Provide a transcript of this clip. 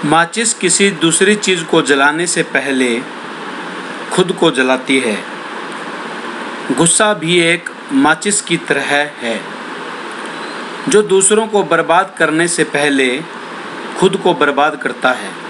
माचिस किसी दूसरी चीज़ को जलाने से पहले खुद को जलाती है। गुस्सा भी एक माचिस की तरह है जो दूसरों को बर्बाद करने से पहले खुद को बर्बाद करता है।